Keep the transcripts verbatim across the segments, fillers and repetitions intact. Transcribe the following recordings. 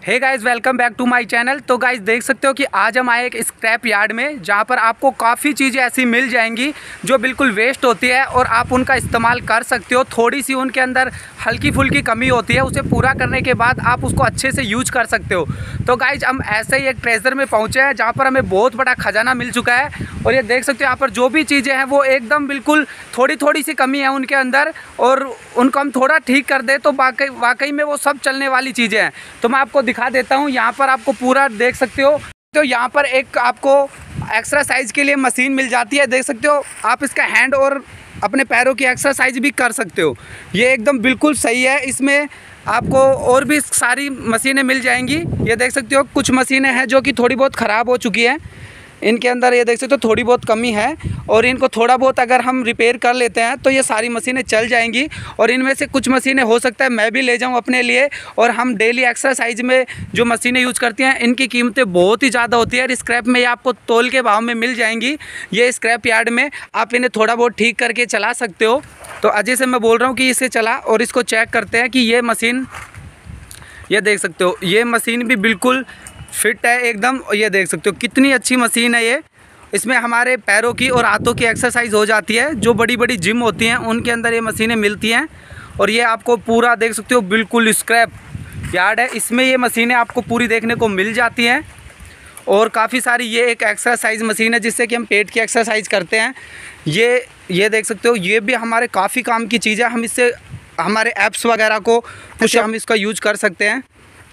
Hey guys, welcome back to my channel. तो guys देख सकते हो कि आज हम आए एक स्क्रैप यार्ड में, जहां पर आपको काफ़ी चीज़ें ऐसी मिल जाएंगी जो बिल्कुल वेस्ट होती है और आप उनका इस्तेमाल कर सकते हो। थोड़ी सी उनके अंदर हल्की फुल्की कमी होती है, उसे पूरा करने के बाद आप उसको अच्छे से यूज कर सकते हो। तो गाइस हम ऐसे ही एक ट्रेजर में पहुँचे हैं जहाँ पर हमें बहुत बड़ा खजाना मिल चुका है। और ये देख सकते हो यहाँ पर जो भी चीज़ें हैं वो एकदम बिल्कुल थोड़ी थोड़ी सी कमी है उनके अंदर, और उनको हम थोड़ा ठीक कर दें तो वाकई वाकई में वो सब चलने वाली चीज़ें हैं। तो मैं आपको दिखा देता हूँ। यहाँ पर आपको पूरा देख सकते हो, तो यहाँ पर एक आपको एक्सरसाइज के लिए मशीन मिल जाती है। देख सकते हो आप इसका हैंड और अपने पैरों की एक्सरसाइज भी कर सकते हो। ये एकदम बिल्कुल सही है। इसमें आपको और भी सारी मशीनें मिल जाएंगी। ये देख सकते हो कुछ मशीनें हैं जो कि थोड़ी बहुत ख़राब हो चुकी हैं। इनके अंदर ये देख सकते हो थोड़ी बहुत कमी है, और इनको थोड़ा बहुत अगर हम रिपेयर कर लेते हैं तो ये सारी मशीनें चल जाएंगी। और इनमें से कुछ मशीनें हो सकता है मैं भी ले जाऊं अपने लिए। और हम डेली एक्सरसाइज में जो मशीनें यूज़ करते हैं इनकी कीमतें बहुत ही ज़्यादा होती है। और स्क्रैप में ये आपको तोल के भाव में मिल जाएंगी। ये स्क्रैप यार्ड में आप इन्हें थोड़ा बहुत ठीक करके चला सकते हो। तो अजय से मैं बोल रहा हूँ कि इसे चला और इसको चेक करते हैं कि ये मशीन, ये देख सकते हो ये मशीन भी बिल्कुल फिट है एकदम। ये देख सकते हो कितनी अच्छी मशीन है ये। इसमें हमारे पैरों की और हाथों की एक्सरसाइज हो जाती है। जो बड़ी बड़ी जिम होती हैं उनके अंदर ये मशीनें मिलती हैं। और ये आपको पूरा देख सकते हो बिल्कुल स्क्रैप यार्ड है, इसमें ये मशीनें आपको पूरी देखने को मिल जाती हैं। और काफ़ी सारी ये एक एक्सरसाइज मशीन है जिससे कि हम पेट की एक्सरसाइज करते हैं। ये ये देख सकते हो ये भी हमारे काफ़ी काम की चीज़ है। हम इससे हमारे ऐप्स वगैरह को कुछ हम इसका यूज कर सकते हैं।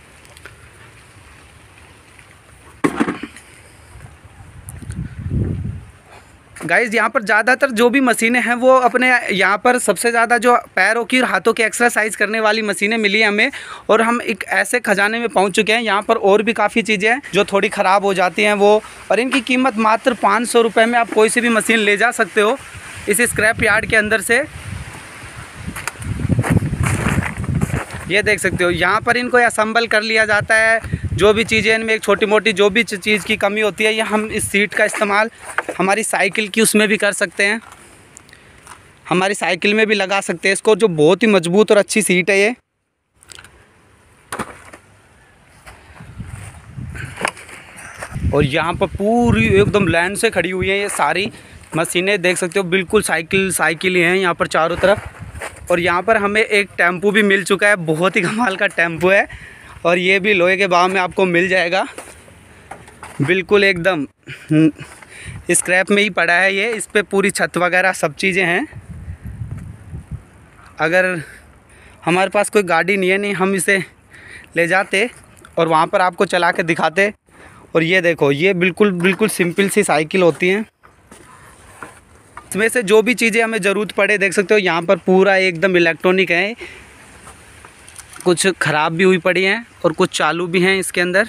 गाइज़ यहाँ पर ज़्यादातर जो भी मशीनें हैं वो अपने यहाँ पर सबसे ज़्यादा जो पैरों की और हाथों की एक्सरसाइज करने वाली मशीनें मिली हमें। और हम एक ऐसे खजाने में पहुँच चुके हैं। यहाँ पर और भी काफ़ी चीज़ें हैं जो थोड़ी ख़राब हो जाती हैं वो, और इनकी कीमत मात्र पाँच सौ रुपये में आप कोई सी भी मशीन ले जा सकते हो इस स्क्रैप यार्ड के अंदर से। ये देख सकते हो यहाँ पर इनको असम्बल कर लिया जाता है। जो भी चीज़ें इनमें एक छोटी मोटी जो भी चीज़ की कमी होती है, ये हम इस सीट का इस्तेमाल हमारी साइकिल की उसमें भी कर सकते हैं। हमारी साइकिल में भी लगा सकते हैं इसको, जो बहुत ही मजबूत और अच्छी सीट है ये। और यहाँ पर पूरी एकदम लाइन से खड़ी हुई है ये सारी मशीनें। देख सकते हो बिल्कुल साइकिल साइकिल ही हैं यहाँ पर चारों तरफ। और यहाँ पर हमें एक टेम्पू भी मिल चुका है, बहुत ही कमाल का टेम्पू है। और ये भी लोहे के भाव में आपको मिल जाएगा, बिल्कुल एकदम स्क्रैप में ही पड़ा है ये। इस पे पूरी छत वगैरह सब चीज़ें हैं। अगर हमारे पास कोई गाड़ी नहीं है, नहीं हम इसे ले जाते और वहाँ पर आपको चला के दिखाते। और ये देखो ये बिल्कुल बिल्कुल सिंपल सी साइकिल होती हैं। इसमें से जो भी चीज़ें हमें ज़रूरत पड़े, देख सकते हो यहाँ पर पूरा एकदम इलेक्ट्रॉनिक है। कुछ ख़राब भी हुई पड़ी हैं और कुछ चालू भी हैं इसके अंदर।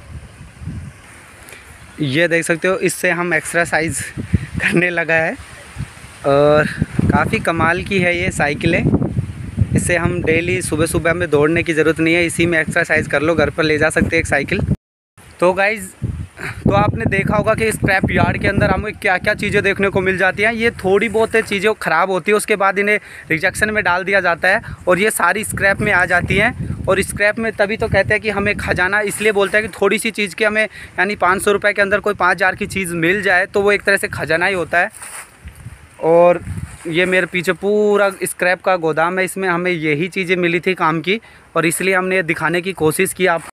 ये देख सकते हो इससे हम एक्सरसाइज करने लगा है। और काफ़ी कमाल की है ये साइकिलें। इससे हम डेली सुबह सुबह हमें दौड़ने की ज़रूरत नहीं है, इसी में एक्सरसाइज कर लो, घर पर ले जा सकते हैं एक साइकिल। तो गाइज़ तो आपने देखा होगा कि स्क्रैप यार्ड के अंदर हमें क्या क्या चीज़ें देखने को मिल जाती हैं। ये थोड़ी बहुत चीज़ें ख़राब होती है, उसके बाद इन्हें रिजेक्शन में डाल दिया जाता है और ये सारी स्क्रैप में आ जाती हैं। और स्क्रैप में तभी तो कहते हैं कि हमें खजाना इसलिए बोलते हैं कि थोड़ी सी चीज़ के हमें यानी पाँच सौ रुपये के अंदर कोई पाँच हज़ार की चीज़ मिल जाए तो वो एक तरह से खजाना ही होता है। और ये मेरे पीछे पूरा स्क्रैप का गोदाम है, इसमें हमें यही चीज़ें मिली थी काम की, और इसलिए हमने दिखाने की कोशिश की आप